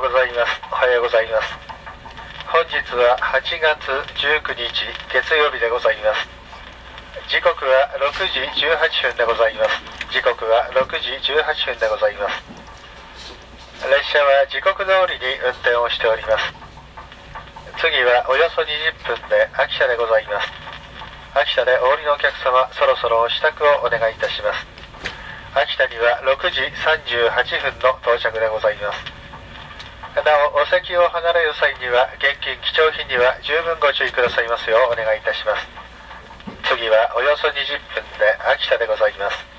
ございます。おはようございます。本日は8月19日月曜日でございます。時刻は6時18分でございます。時刻は6時18分でございます。列車は時刻通りに運転をしております。次はおよそ20分で秋田でございます。秋田でお降りのお客様、そろそろ支度をお願いいたします。秋田には6時38分の到着でございます。なお、お席を離れる際には現金貴重品には十分ご注意くださいますようお願いいたします。次はおよそ20分で秋田でございます。